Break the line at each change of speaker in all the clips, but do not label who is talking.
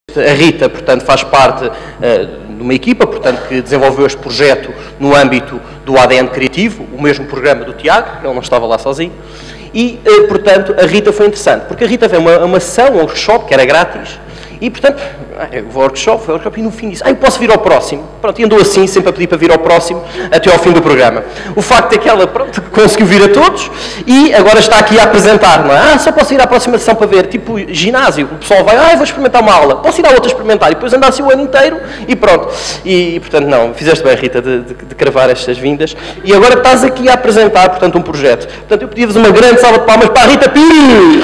A Rita, portanto, faz parte de uma equipa, portanto, que desenvolveu este projeto no âmbito do ADN Criativo, o mesmo programa do Tiago, ele não estava lá sozinho, e, portanto, a Rita foi interessante, porque a Rita veio uma sessão, um workshop, que era grátis, e, portanto, eu vou ao workshop, e no fim disse, eu posso vir ao próximo. Pronto, e andou assim, sempre a pedir para vir ao próximo, até ao fim do programa. O facto é que ela, pronto, conseguiu vir a todos, e agora está aqui a apresentar, não é? Só posso ir à próxima sessão para ver, tipo ginásio, o pessoal vai, vou experimentar uma aula, posso ir à outra experimentar, e depois andar assim o ano inteiro, e pronto. E portanto, não, fizeste bem, Rita, de cravar estas vindas, e agora estás aqui a apresentar, portanto, um projeto. Portanto, eu pedia-vos uma grande salva de palmas para a Rita Pires!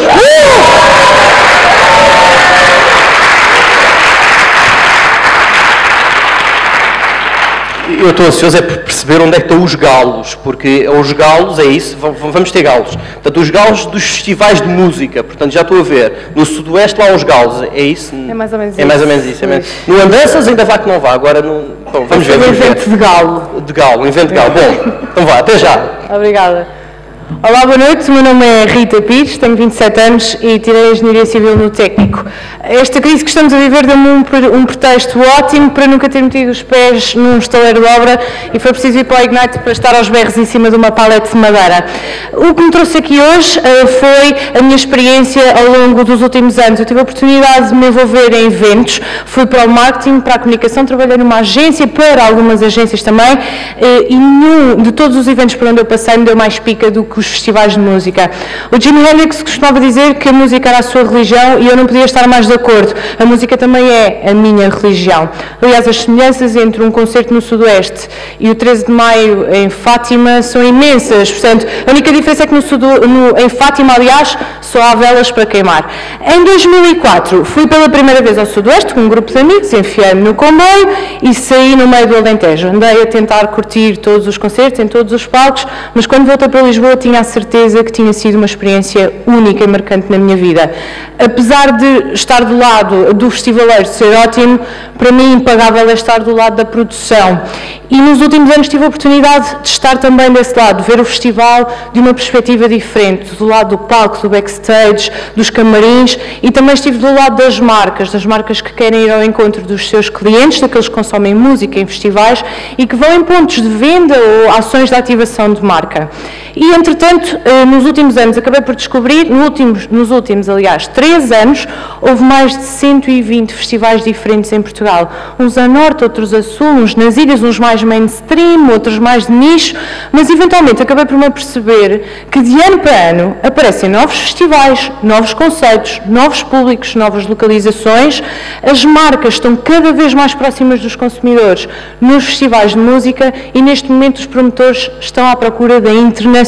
Eu estou ansioso por perceber onde é que estão os galos, porque os galos, é isso, vamos ter galos. Portanto, os galos dos festivais de música, portanto, já estou a ver, no Sudoeste lá há os galos, é isso?
É mais ou menos isso.
É mais ou menos isso. No Andanças ainda vá que não vá, agora no... Bom, vamos ver.
Um evento de galo.
De galo, um evento de galo. Bom, então vá, até já.
Obrigada. Olá, boa noite, o meu nome é Rita Pires, tenho 27 anos e tirei Engenharia Civil no Técnico. Esta crise que estamos a viver deu-me um pretexto ótimo para nunca ter metido os pés num estaleiro de obra e foi preciso ir para o Ignite para estar aos berros em cima de uma palete de madeira. O que me trouxe aqui hoje foi a minha experiência ao longo dos últimos anos. Eu tive a oportunidade de me envolver em eventos, fui para o marketing, para a comunicação, trabalhei numa agência, para algumas agências também, e nenhum de todos os eventos por onde eu passei me deu mais pica do que os festivais de música. O Jimi Hendrix costumava dizer que a música era a sua religião e eu não podia estar mais de acordo. A música também é a minha religião. Aliás, as semelhanças entre um concerto no Sudoeste e o 13 de Maio em Fátima são imensas. Portanto, a única diferença é que em Fátima, aliás, só há velas para queimar. Em 2004, fui pela primeira vez ao Sudoeste com um grupo de amigos, enfiei-me no comboio e saí no meio do Alentejo. Andei a tentar curtir todos os concertos, em todos os palcos, mas quando voltei para Lisboa tinha a certeza que tinha sido uma experiência única e marcante na minha vida. Apesar de estar do lado do festivaleiro ser ótimo, para mim impagável é estar do lado da produção. E nos últimos anos tive a oportunidade de estar também desse lado, ver o festival de uma perspectiva diferente, do lado do palco, do backstage, dos camarins, e também estive do lado das marcas que querem ir ao encontro dos seus clientes, daqueles que consomem música em festivais e que vão em pontos de venda ou ações de ativação de marca. E, entretanto, nos últimos anos, acabei por descobrir, nos últimos, aliás, 3 anos, houve mais de 120 festivais diferentes em Portugal. Uns a norte, outros a sul, uns nas ilhas, uns mais mainstream, outros mais de nicho, mas, eventualmente, acabei por me aperceber que, de ano para ano, aparecem novos festivais, novos conceitos, novos públicos, novas localizações. As marcas estão cada vez mais próximas dos consumidores nos festivais de música e, neste momento, os promotores estão à procura da internacionalização.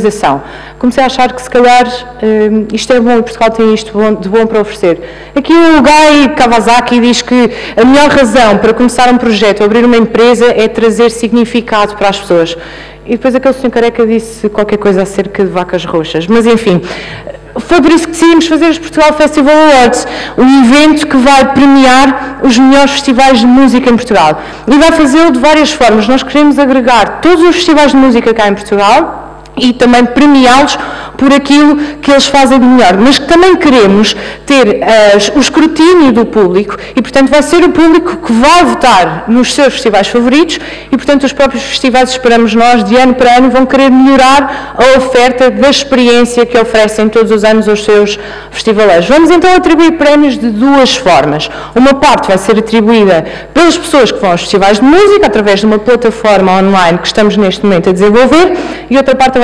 Comecei a achar que, se calhar, isto é bom e Portugal tem isto de bom para oferecer. Aqui o Guy Kawasaki diz que a melhor razão para começar um projeto, abrir uma empresa, é trazer significado para as pessoas. E depois aquele senhor careca disse qualquer coisa acerca de vacas roxas. Mas, enfim, foi por isso que decidimos fazer os Portugal Festival Awards, um evento que vai premiar os melhores festivais de música em Portugal. E vai fazê-lo de várias formas. Nós queremos agregar todos os festivais de música cá em Portugal e também premiá-los por aquilo que eles fazem de melhor, mas que também queremos ter o escrutínio do público e, portanto, vai ser o público que vai votar nos seus festivais favoritos e, portanto, os próprios festivais, esperamos nós, de ano para ano, vão querer melhorar a oferta da experiência que oferecem todos os anos aos seus festivaleiros. Vamos então atribuir prémios de 2 formas. Uma parte vai ser atribuída pelas pessoas que vão aos festivais de música, através de uma plataforma online que estamos neste momento a desenvolver, e outra parte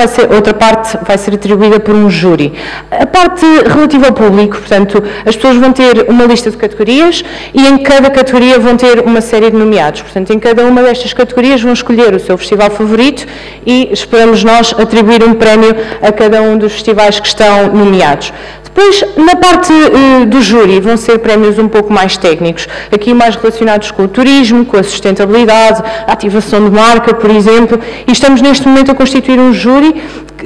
vai ser atribuída por um júri. A parte relativa ao público, portanto, as pessoas vão ter uma lista de categorias e em cada categoria vão ter uma série de nomeados. Portanto, em cada uma destas categorias vão escolher o seu festival favorito e esperamos nós atribuir um prémio a cada um dos festivais que estão nomeados. Depois, na parte do júri, vão ser prémios um pouco mais técnicos, aqui mais relacionados com o turismo, com a sustentabilidade, a ativação de marca, por exemplo, e estamos neste momento a constituir um júri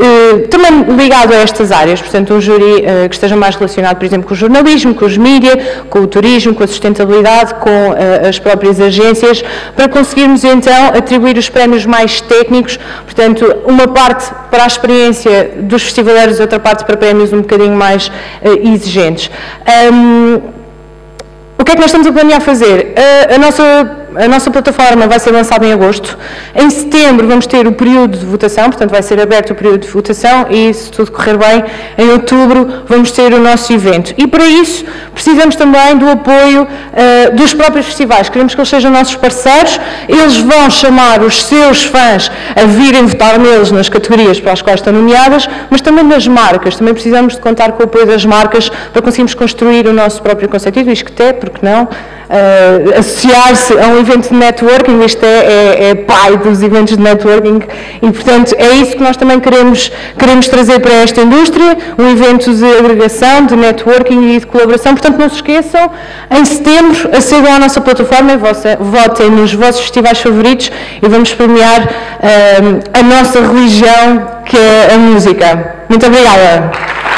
também ligado a estas áreas, portanto um júri que esteja mais relacionado, por exemplo, com o jornalismo, com os mídias, com o turismo, com a sustentabilidade, com as próprias agências, para conseguirmos então atribuir os prémios mais técnicos, portanto uma parte para a experiência dos festivaleiros e outra parte para prémios um bocadinho mais exigentes. O que é que nós estamos a planear fazer? A nossa plataforma vai ser lançada em agosto. Em setembro vamos ter o período de votação, portanto vai ser aberto o período de votação e, se tudo correr bem, em outubro vamos ter o nosso evento. E para isso precisamos também do apoio dos próprios festivais. Queremos que eles sejam nossos parceiros. Eles vão chamar os seus fãs a virem votar neles nas categorias para as quais estão nomeadas, mas também das marcas. Também precisamos de contar com o apoio das marcas para conseguirmos construir o nosso próprio conceito. E do Isqueté, porque não? Associar-se a um evento de networking, isto é pai dos eventos de networking e, portanto, é isso que nós também queremos trazer para esta indústria, um evento de agregação, de networking e de colaboração. Portanto, não se esqueçam, em setembro, acedam à nossa plataforma e votem nos vossos festivais favoritos e vamos premiar a nossa religião, que é a música. Muito obrigada.